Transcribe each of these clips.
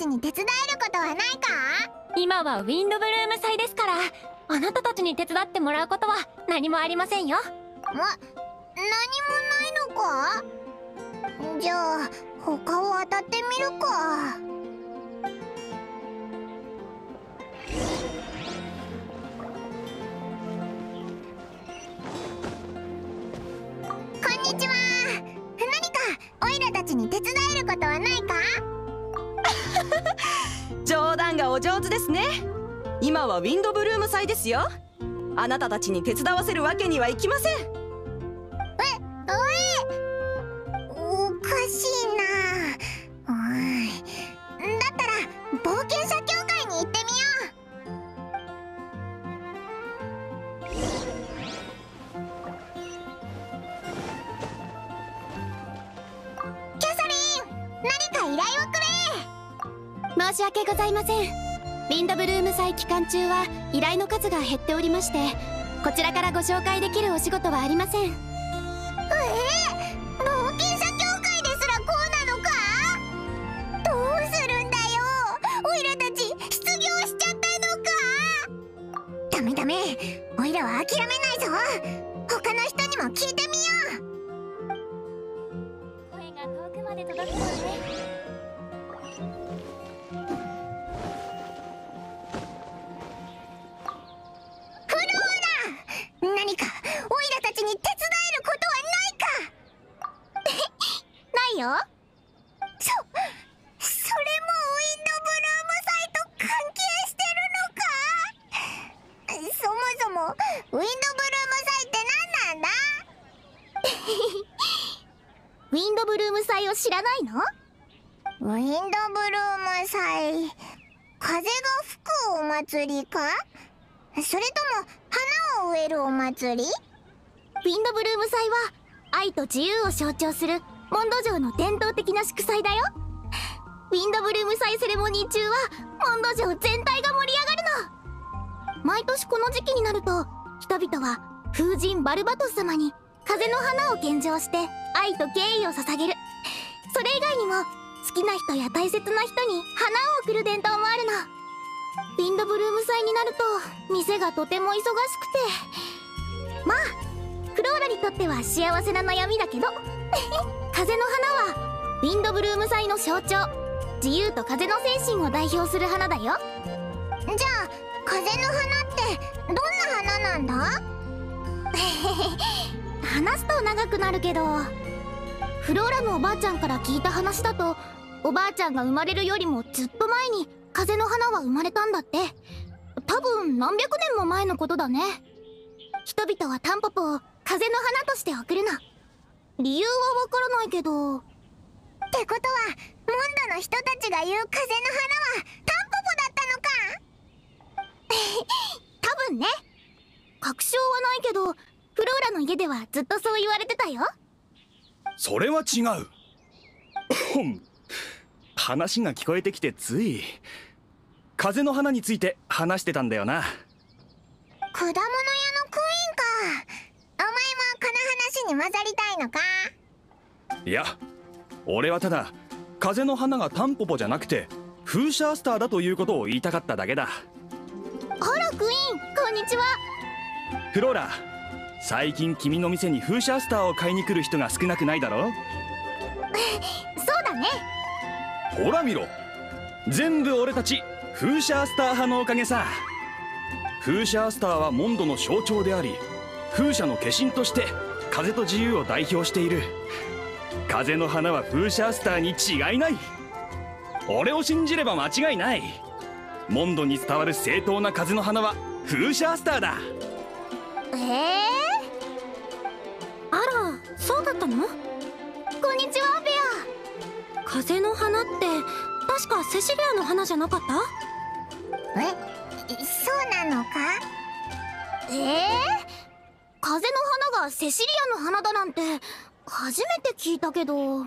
に手伝えることはないか？ 今はウィンドブルーム祭ですから、あなたたちに手伝ってもらうことは何もありませんよ。 何もないのか？じゃあ他を当たってみるか。こんにちは。何かオイラたちに手伝えることはないか？ 冗談がお上手ですね。今はウィンドブルーム祭ですよ。あなたたちに手伝わせるわけにはいきません。 おかしいな。だったら冒険者協会に行ってみよう。キャサリン、何か依頼をくれ。 申し訳ございません。ウィンドブルーム祭期間中は依頼の数が減っておりまして、こちらからご紹介できるお仕事はありません。 冒険者協会ですらこうなのか？どうするんだよ。オイラたち失業しちゃったのか？ダメダメ、オイラは諦めないぞ。他の人にも聞いてみよう。 声が遠くまで届くのね。 何かオイラたちに手伝えることはないか？ないよ。それもウィンドブルーム祭と関係してるのか？そもそもウィンドブルーム祭って何なんだ？ ウィンドブルーム祭を知らないの？ ウィンドブルーム祭、風が吹くお祭りか？それとも花を植えるお祭り？ ウィンドブルーム祭は愛と自由を象徴するモンド城の伝統的な祝祭だよ。ウィンドブルーム祭セレモニー中はモンド城全体が盛り上がるの。毎年この時期になると人々は風神バルバトス様に風の花を献上して愛と敬意を捧げる。それ以外にも好きな人や大切な人に花を贈る伝統もあるの。ウィンドブルーム祭になると店がとても忙しくて、まあフローラにとっては幸せな悩みだけど風の花はウィンドブルーム祭の象徴、自由と風の精神を代表する花だよ。 じゃあ風の花ってどんな花なんだ？ 話すと長くなるけど、フローラのおばあちゃんから聞いた話だと、おばあちゃんが生まれるよりもずっと前に風の花は生まれたんだって。多分何百年も前のことだね。人々はタンポポを風の花として贈るの。理由はわからないけど。 ってことはモンドの人たちが言う風の花はタンポポだったのか？ 多分ね。確証はないけど、フローラの家ではずっとそう言われてたよ。 それは違う。話が聞こえてきてつい風の花について話してたんだよな。 果物屋のクイーンか。お前もこの話に混ざりたいのか？ いや、俺はただ風の花がタンポポじゃなくてフーシャースターだということを言いたかっただけだ。 あらクイーン、こんにちは。 フローラ、最近君の店にフーシャースターを買いに来る人が少なくないだろ？ そうだね。 ほら見ろ、全部俺たちフーシャースター派のおかげさ。フーシャースターはモンドの象徴であり、風車の化身として風と自由を代表している。風の花はフーシャースターに違いない。俺を信じれば間違いない。モンドに伝わる正当な風の花はフーシャースターだ。 あら、そうだったの？こんにちは、ベア。風の花って確かセシリアの花じゃなかった？ そうなのか？ 風の花がセシリアの花だなんて初めて聞いたけど。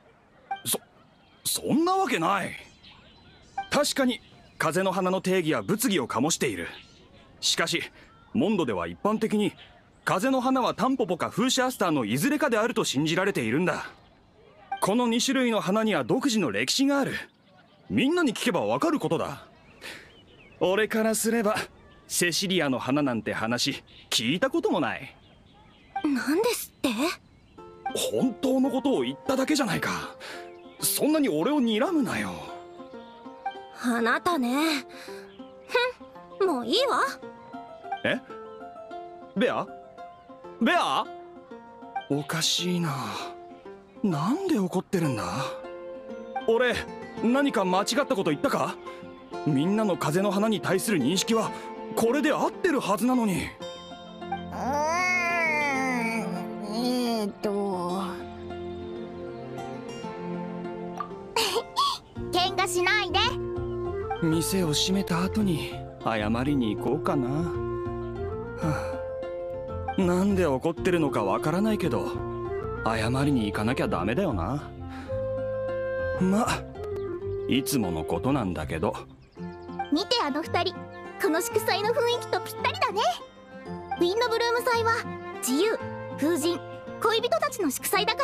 そんなわけない。確かに風の花の定義は物議を醸している。しかしモンドでは一般的に風の花はタンポポかフーシャースターのいずれかであると信じられているんだ。この2種類の花には独自の歴史がある。 みんなに聞けばわかることだ。俺からすればセシリアの花なんて話聞いたこともない。 なんですって？ 本当のことを言っただけじゃないか。そんなに俺を睨むなよ。 あなたね。ふん、もういいわ。 え？ベア？ベア？おかしいな。なんで怒ってるんだ？俺何か間違ったこと言ったか？みんなの風の花に対する認識はこれで合ってるはずなのに。 喧嘩しないで。 店を閉めた後に謝りに行こうかな。はあ、なんで怒ってるのかわからないけど謝りに行かなきゃダメだよな。まあいつものことなんだけど。 見てあの二人、この祝祭の雰囲気とぴったりだね。ウィンドブルーム祭は自由、風神、恋人たちの祝祭だから。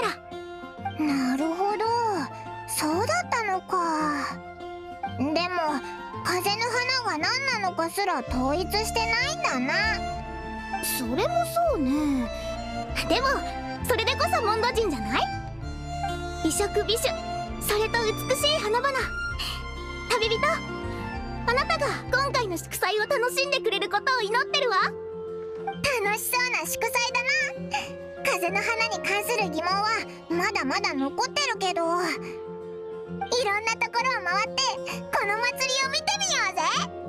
なるほど、そうだったのか。でも風の花が何なのかすら統一してないんだな。 それもそうね。でもそれでこそモンド人じゃない？美食美酒、それと美しい花々。旅人、あなたが今回の祝祭を楽しんでくれることを祈ってるわ。 楽しそうな祝祭だな。風の花に関する疑問はまだまだ残ってるけど、いろんなところを回ってこの祭りを見てみようぜ。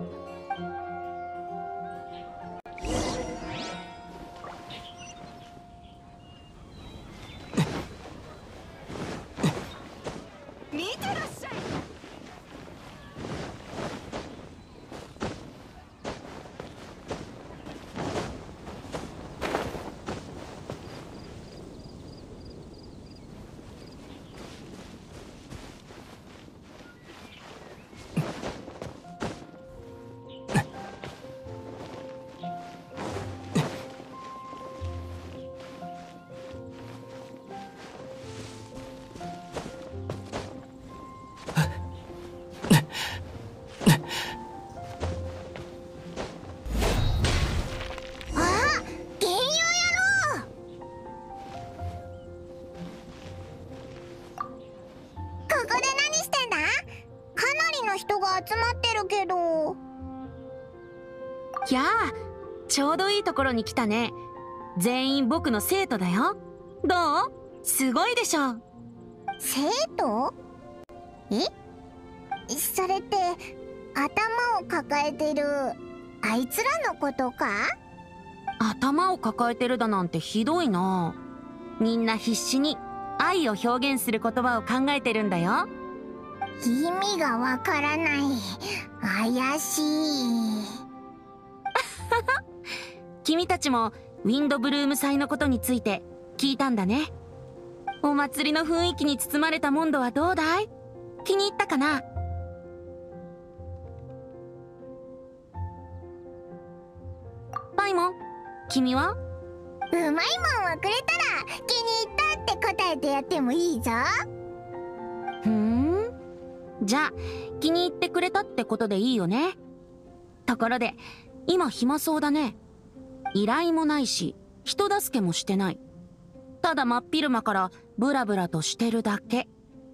見てらっしゃい。集まってるけど。 やあ、ちょうどいいところに来たね。全員僕の生徒だよ。どう？すごいでしょ。 生徒？それって頭を抱えてるあいつらのことか？ 頭を抱えてるだなんてひどいな。みんな必死に愛を表現する言葉を考えてるんだよ。 意味がわからない。怪しい。 君たちもウィンドブルーム祭のことについて聞いたんだね。お祭りの雰囲気に包まれたモンドはどうだい？気に入ったかな？パイモン、君は？ うまいもんをくれたら気に入ったって答えてやってもいいぞ。 じゃあ気に入ってくれたってことでいいよね。ところで今暇そうだね。依頼もないし人助けもしてない。ただ真っ昼間からブラブラとしてるだけ。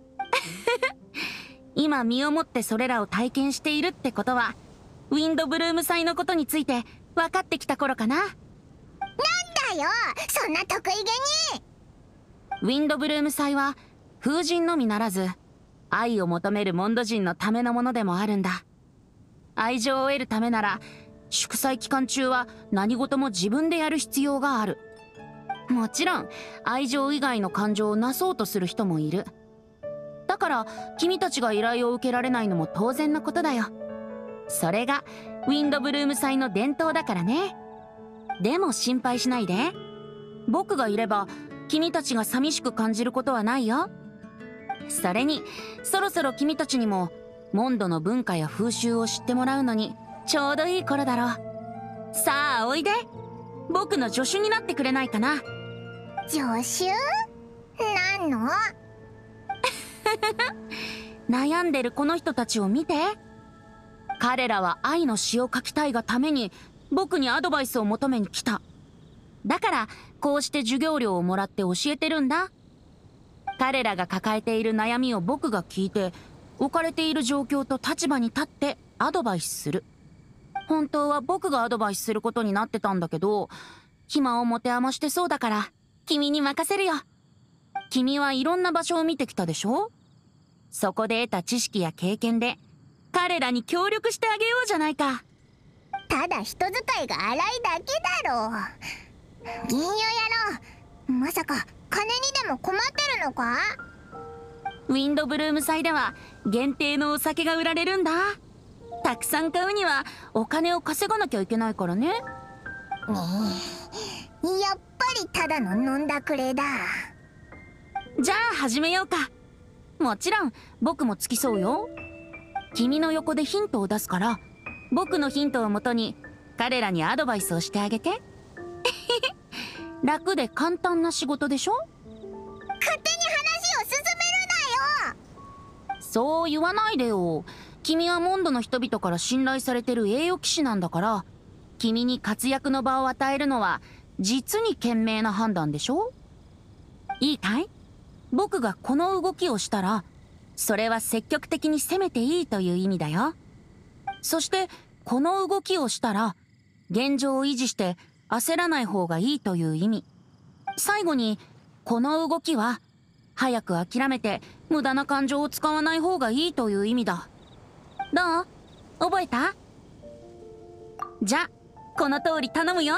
今身をもってそれらを体験しているってことはウィンドブルーム祭のことについて分かってきた頃かな。 なんだよ、そんな得意げに。 ウィンドブルーム祭は風神のみならず愛を求めるモンド人のためのものでもあるんだ。愛情を得るためなら祝祭期間中は何事も自分でやる必要がある。もちろん愛情以外の感情をなそうとする人もいる。だから君たちが依頼を受けられないのも当然のことだよ。それがウィンドブルーム祭の伝統だからね。でも心配しないで。僕がいれば君たちが寂しく感じることはないよ。それにそろそろ君たちにもモンドの文化や風習を知ってもらうのにちょうどいい頃だろう。さあおいで、僕の助手になってくれないかな。 助手？なんの？ 悩んでるこの人たちを見て。彼らは愛の詩を書きたいがために僕にアドバイスを求めに来た。だからこうして授業料をもらって教えてるんだ。彼らが抱えている悩みを僕が聞いて、置かれている状況と立場に立ってアドバイスする。本当は僕がアドバイスすることになってたんだけど、暇を持て余してそうだから君に任せるよ。君はいろんな場所を見てきたでしょ。そこで得た知識や経験で彼らに協力してあげようじゃないか。 ただ人使いが荒いだけだろ。銀融野郎、まさか金にでも困ってるのか？ ウィンドブルーム祭では限定のお酒が売られるんだ。たくさん買うにはお金を稼がなきゃいけないからね。 やっぱりただの飲んだくれだ。 じゃあ始めようか。もちろん僕も付き添うよ。君の横でヒントを出すから、僕のヒントをもとに彼らにアドバイスをしてあげて。楽で簡単な仕事でしょ。 勝手に話を進めるなよ。 そう言わないでよ。君はモンドの人々から信頼されてる栄誉騎士なんだから、君に活躍の場を与えるのは実に賢明な判断でしょ。いいかい？僕がこの動きをしたら、それは積極的に攻めていいという意味だよ。そしてこの動きをしたら、現状を維持して焦らない方がいいという意味。最後にこの動きは早く諦めて無駄な感情を使わない方がいいという意味だ。どう？覚えた？じゃ、この通り頼むよ。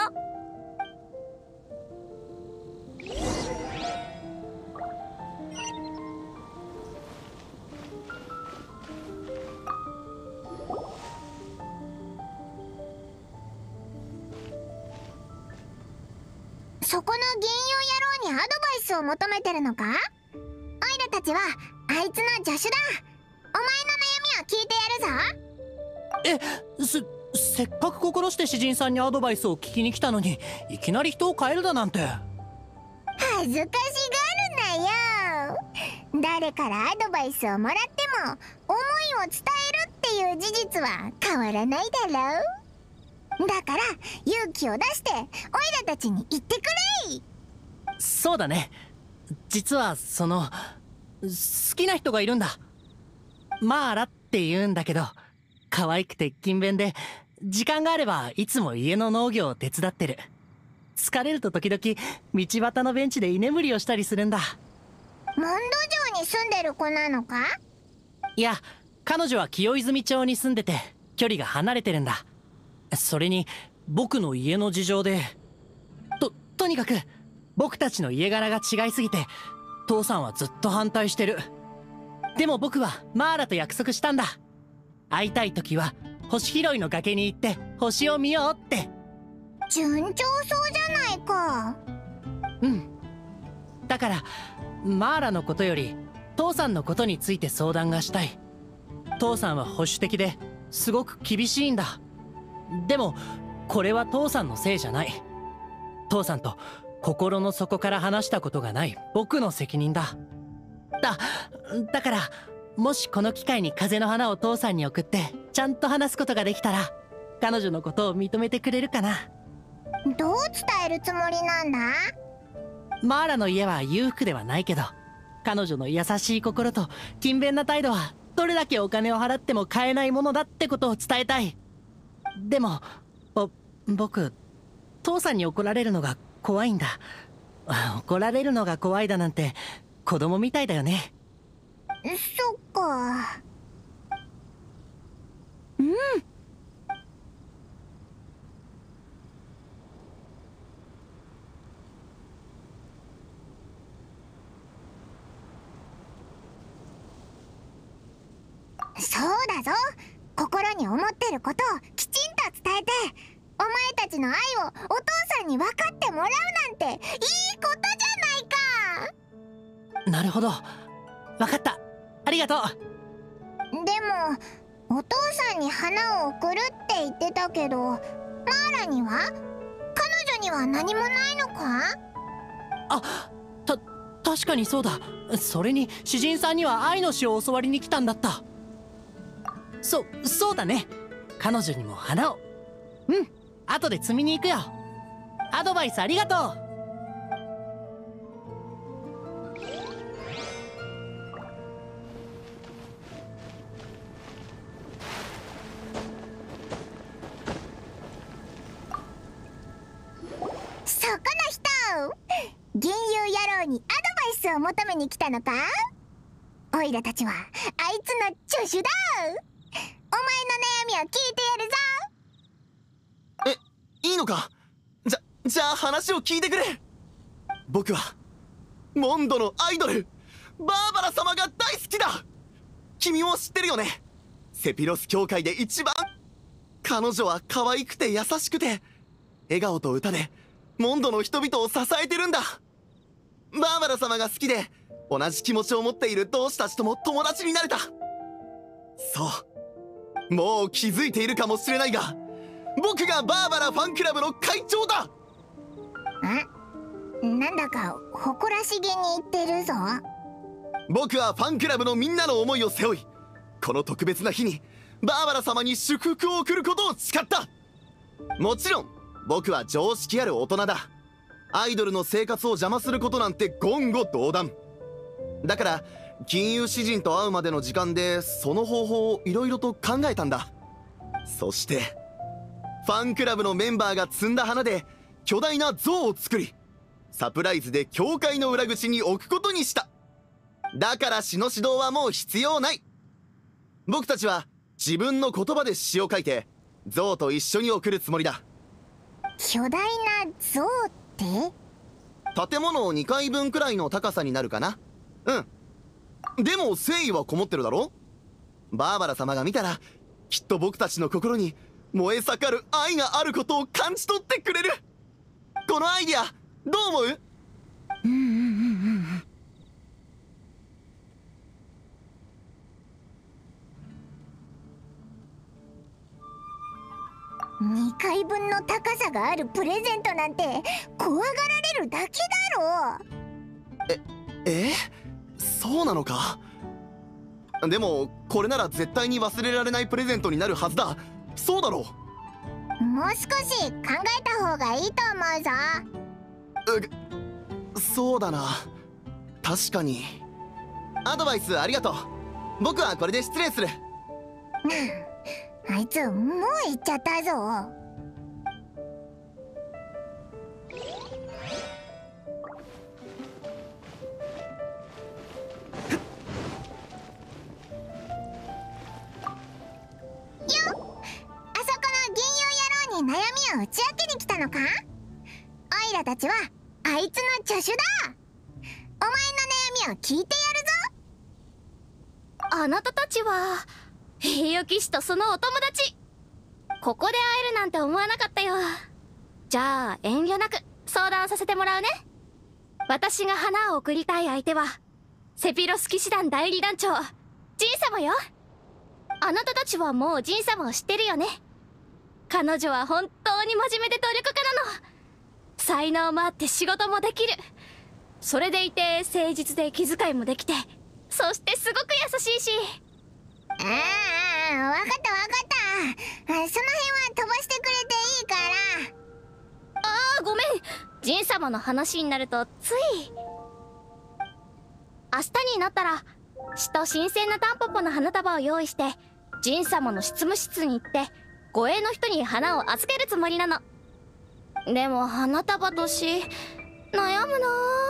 そこの銀融野郎にアドバイスを求めてるのか？オイラたちはあいつの助手だ。お前の悩みを聞いてやるぞ。 せっかく心して詩人さんにアドバイスを聞きに来たのに、いきなり人を変えるだなんて。 恥ずかしがるなよ。誰からアドバイスをもらっても思いを伝えるっていう事実は変わらないだろう。だから勇気を出してオイラたちに言ってくれい。 そうだね。実は好きな人がいるんだ。マーラって言うんだけど、可愛くて勤勉で、時間があればいつも家の農業を手伝ってる。疲れると時々道端のベンチで居眠りをしたりするんだ。 モンド城に住んでる子なのか？ いや、彼女は清泉町に住んでて距離が離れてるんだ。それに僕の家の事情で、とにかく僕たちの家柄が違いすぎて父さんはずっと反対してる。でも僕はマーラと約束したんだ。会いたい時は星拾いの崖に行って星を見ようって。 順調そうじゃないか。 うん。だからマーラのことより父さんのことについて相談がしたい。父さんは保守的ですごく厳しいんだ。でもこれは父さんのせいじゃない。父さんと心の底から話したことがない僕の責任だ。だからもしこの機会に風の花を父さんに送ってちゃんと話すことができたら、彼女のことを認めてくれるかな。 どう伝えるつもりなんだ？ マーラの家は裕福ではないけど、彼女の優しい心と勤勉な態度はどれだけお金を払っても買えないものだってことを伝えたい。でも僕父さんに怒られるのが怖いんだ。怒られるのが怖いだなんて子供みたいだよね。 そっか。そうだぞ。心に思ってることをきちんと伝えて、お前たちの愛をお父さんに分かってもらうなんていいことじゃないか。 なるほど、分かった。ありがとう。 でもお父さんに花を贈るって言ってたけど、マーラには？彼女には何もないのか？ 確かにそうだ。それに詩人さんには愛の詩を教わりに来たんだった。そうだね。彼女にも花を。後で摘みに行くよ。アドバイスありがとう。 そこの人、銀融野郎にアドバイスを求めに来たのか？オイラたちはあいつの助手だ。お前の悩みを聞いてやるぞ。 いいのか？じゃあ話を聞いてくれ。僕はモンドのアイドルバーバラ様が大好きだ。君も知ってるよね。セピロス教会で一番。彼女は可愛くて優しくて笑顔と歌でモンドの人々を支えてるんだ。バーバラ様が好きで同じ気持ちを持っている同志たちとも友達になれた。そう、もう気づいているかもしれないが、僕がバーバラファンクラブの会長だ。 なんだか誇らしげに言ってるぞ。 僕はファンクラブのみんなの思いを背負い、この特別な日にバーバラ様に祝福を贈ることを誓った。もちろん僕は常識ある大人だ。アイドルの生活を邪魔することなんて言語道断だから、金融詩人と会うまでの時間でその方法をいろいろと考えたんだ。そしてファンクラブのメンバーが摘んだ花で巨大な像を作り、サプライズで教会の裏口に置くことにした。だから詩の指導はもう必要ない。僕たちは自分の言葉で詩を書いて像と一緒に送るつもりだ。 巨大な像って？ 建物2階分くらいの高さになるかな。でも誠意はこもってるだろ。バーバラ様が見たらきっと僕たちの心に燃え盛る愛があることを感じ取ってくれる。このアイディアどう思う？ 2階分の高さがあるプレゼントなんて怖がられるだけだろ。 そうなのか。でもこれなら絶対に忘れられないプレゼントになるはずだ。そうだろう。 もう少し考えた方がいいと思うぞ。 そうだな、確かに。アドバイスありがとう。僕はこれで失礼する。 あいつもう行っちゃったぞ。悩みを打ち明けに来たのか？オイラたちはあいつの助手だ。お前の悩みを聞いてやるぞ。 あなたたちは栄誉騎士とそのお友達。ここで会えるなんて思わなかったよ。じゃあ遠慮なく相談させてもらうね。私が花を贈りたい相手はセピロス騎士団代理団長ジン様よ。あなたたちはもうジン様を知ってるよね。彼女は本当に真面目で努力家なの。才能もあって仕事もできる。それでいて誠実で気遣いもできて、そしてすごく優しいし。 わかったわかった。その辺は飛ばしてくれていいから。 ごめん。ジン様の話になるとつい。明日になったら詩と新鮮なタンポポの花束を用意して、ジン様の執務室に行って護衛の人に花を預けるつもりなの。でも花束と詩悩む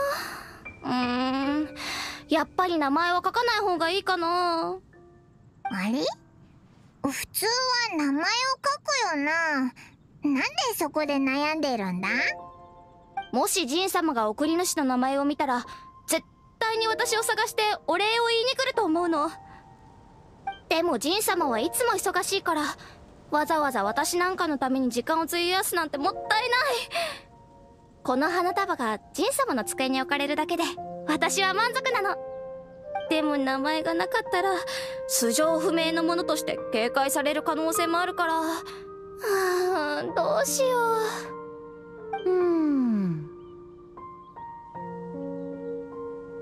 な。やっぱり名前は書かない方がいいかな。 あれ？普通は名前を書くよな。なんでそこで悩んでるんだ？ もしジン様が送り主の名前を見たら絶対に私を探してお礼を言いに来ると思うの。でもジン様はいつも忙しいから、わざわざ私なんかのために時間を費やすなんてもったいない。この花束がジン様の机に置かれるだけで私は満足なの。でも名前がなかったら素性不明のものとして警戒される可能性もあるから、どうしよう。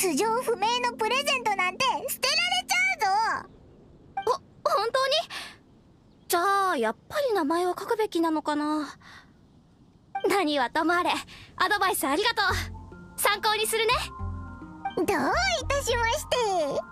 素性不明のプレゼントなんて捨てられちゃうぞ。 本当に？じゃあやっぱり名前を書くべきなのかな。何はともあれ、アドバイスありがとう。参考にするね。 どういたしまして。頑張れよ。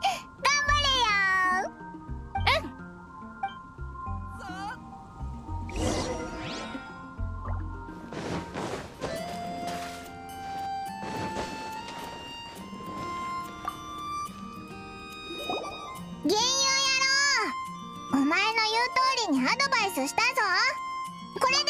幻遊野郎、お前の言う通りにアドバイスしたぞ。これ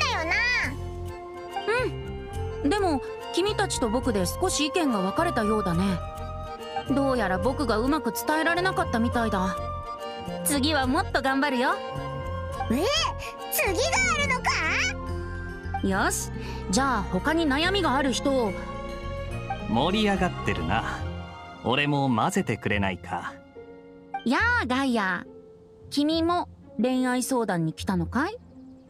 でいいんだよな。 でも君たちと僕で少し意見が分かれたようだね。どうやら僕がうまく伝えられなかったみたいだ。次はもっと頑張るよ。 次があるのか？ よし、じゃあ他に悩みがある人を。 盛り上がってるな。俺も混ぜてくれないか。 やあガイア、君も恋愛相談に来たのかい？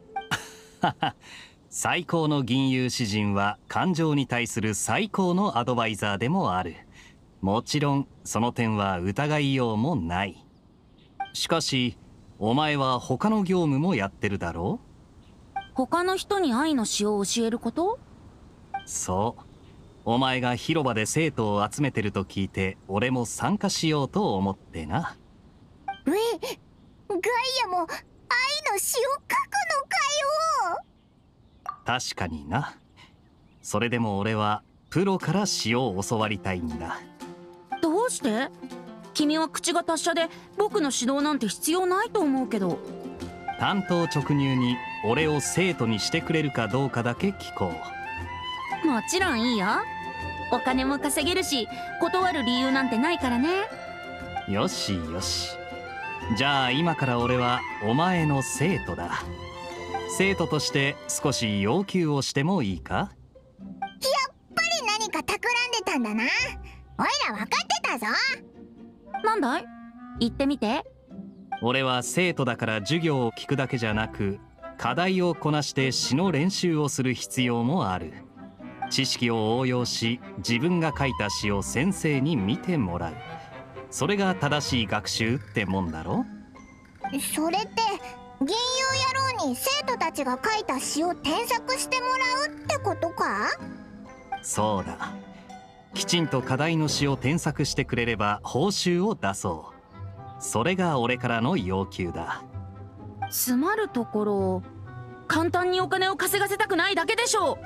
最高の銀融詩人は感情に対する最高のアドバイザーでもある。もちろんその点は疑いようもない。しかしお前は他の業務もやってるだろう？ 他の人に愛の詩を教えること？ そう。お前が広場で生徒を集めてると聞いて俺も参加しようと思ってな。 ガイアも愛の詩を書くのかよ。 確かにな。それでも俺はプロから詩を教わりたいんだ。 どうして？君は口が達者で僕の指導なんて必要ないと思うけど。 単刀直入に俺を生徒にしてくれるかどうかだけ聞こう。 もちろんいいよ。お金も稼げるし断る理由なんてないからね。 よしよし。じゃあ今から俺はお前の生徒だ。生徒として少し要求をしてもいいか？ やっぱり何か企んでたんだな。おいら分かってたぞ。 なんだい？言ってみて。 俺は生徒だから授業を聞くだけじゃなく課題をこなして詩の練習をする必要もある。知識を応用し自分が書いた詩を先生に見てもらう。それが正しい学習ってもんだろ。 それって銀遊野郎に生徒たちが書いた詩を添削してもらうってことか？ そうだ。きちんと課題の詩を添削してくれれば報酬を出そう。それが俺からの要求だ。 つまるところ、簡単にお金を稼がせたくないだけでしょう。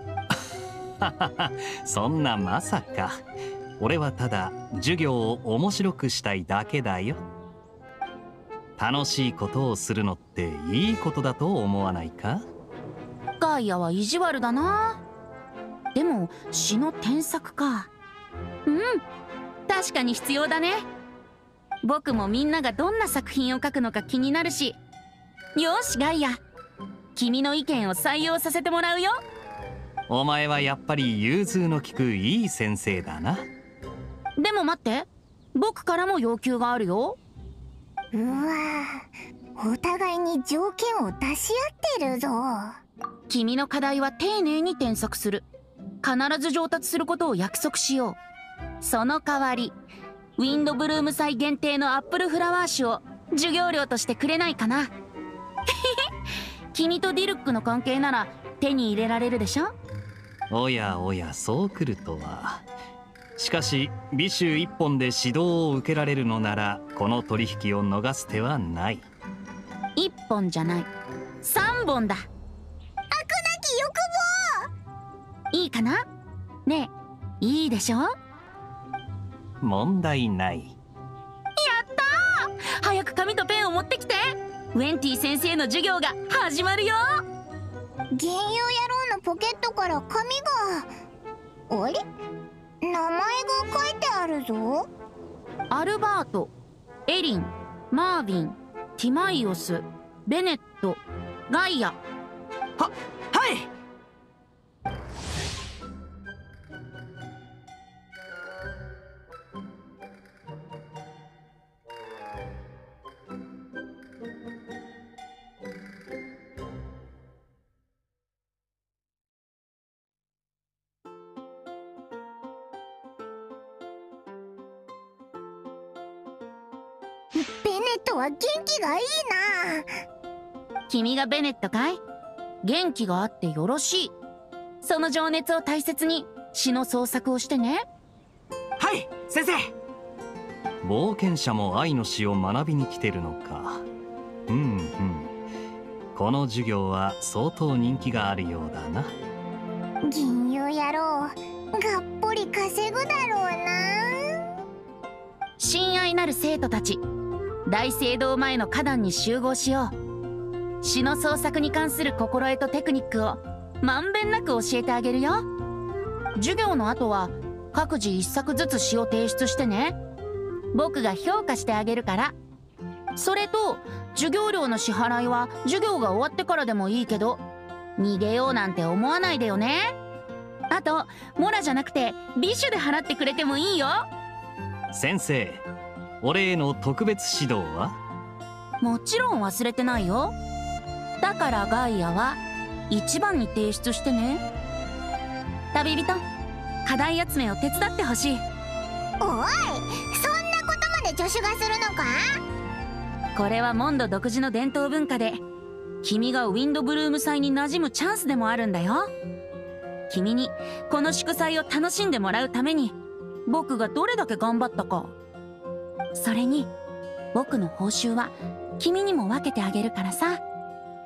そんなまさか。俺はただ授業を面白くしたいだけだよ。楽しいことをするのっていいことだと思わないか？ ガイアは意地悪だな。でも詩の添削か。確かに必要だね。僕もみんながどんな作品を書くのか気になるし。よしガイア、君の意見を採用させてもらうよ。 お前はやっぱり融通の利くいい先生だな。 でも待って、僕からも要求があるよ。 うわぁ、お互いに条件を出し合ってるぞ。 君の課題は丁寧に添削する。必ず上達することを約束しよう。その代わりウィンドブルーム祭限定のアップルフラワー酒を授業料としてくれないかな。君とディルックの関係なら手に入れられるでしょ。 おやおや、そうくるとは。しかし美酒一本で指導を受けられるのならこの取引を逃す手はない。 1本じゃない、3本だ。 飽くなき欲望。 いいかな？ねえ、いいでしょ？ 問題ない。 やったー！早く紙とペンを持ってきて。ウェンティ先生の授業が始まるよ。 幻遊野郎のポケットから紙が。あれ？名前が書いてあるぞ。 アルバート、エリン、マーヴィン、ティマイオス、ベネット、ガイア。 はい。 ベネットは元気がいいな。 君がベネットかい？元気があってよろしい。その情熱を大切に詩の創作をしてね。 はい、先生。 冒険者も愛の詩を学びに来てるのか。この授業は相当人気があるようだな。 銀融野郎がっぽり稼ぐだろうな。 親愛なる生徒たち、大聖堂前の花壇に集合しよう。詩の創作に関する心得とテクニックをまんべんなく教えてあげるよ。授業の後は各自一作ずつ詩を提出してね。僕が評価してあげるから。それと授業料の支払いは授業が終わってからでもいいけど、逃げようなんて思わないでよね。あとモラじゃなくてビッシュで払ってくれてもいいよ。 先生、俺への特別指導は？ もちろん忘れてないよ。だからガイアは1番に提出してね。旅人、課題集めを手伝ってほしい。 おい、そんなことまで助手がするのか？ これはモンド独自の伝統文化で、君がウィンドブルーム祭に馴染むチャンスでもあるんだよ。君にこの祝祭を楽しんでもらうために僕がどれだけ頑張ったか。それに僕の報酬は君にも分けてあげるからさ。 本当か？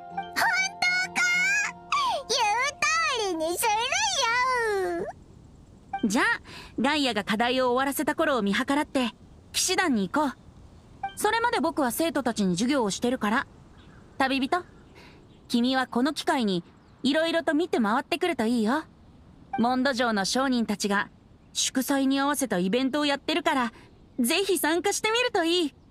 言う通りにするよ。 じゃあガイアが課題を終わらせた頃を見計らって騎士団に行こう。それまで僕は生徒たちに授業をしてるから。旅人、君はこの機会にいろいろと見て回ってくるといいよ。モンド城の商人たちが祝祭に合わせたイベントをやってるから、ぜひ参加してみるといい。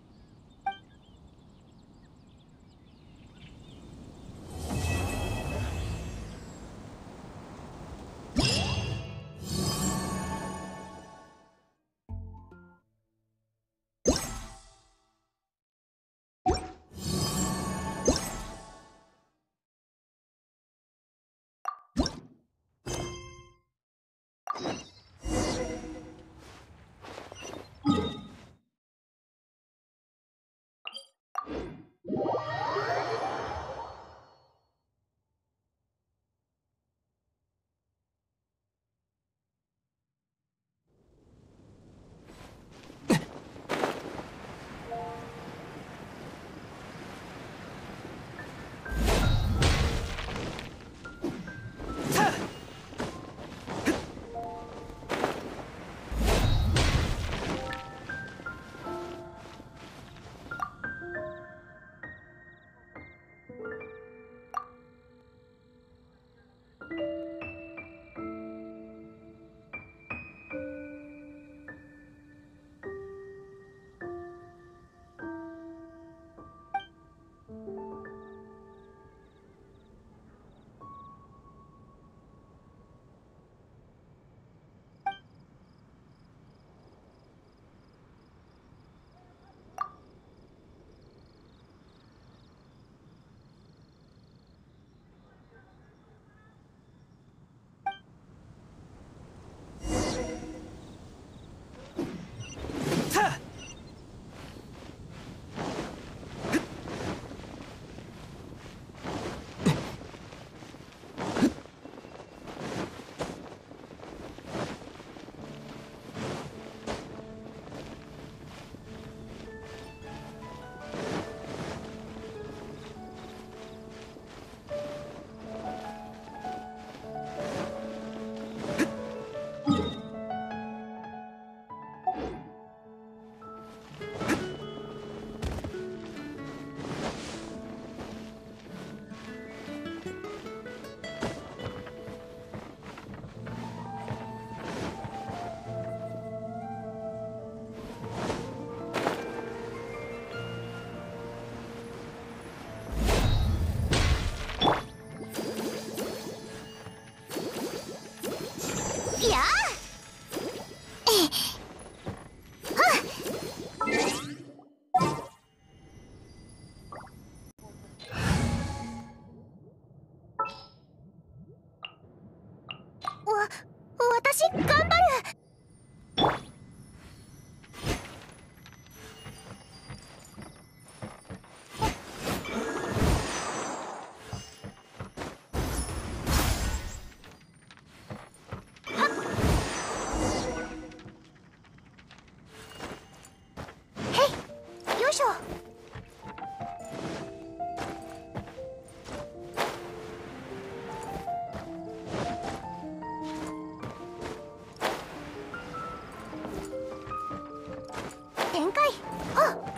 展開。あ、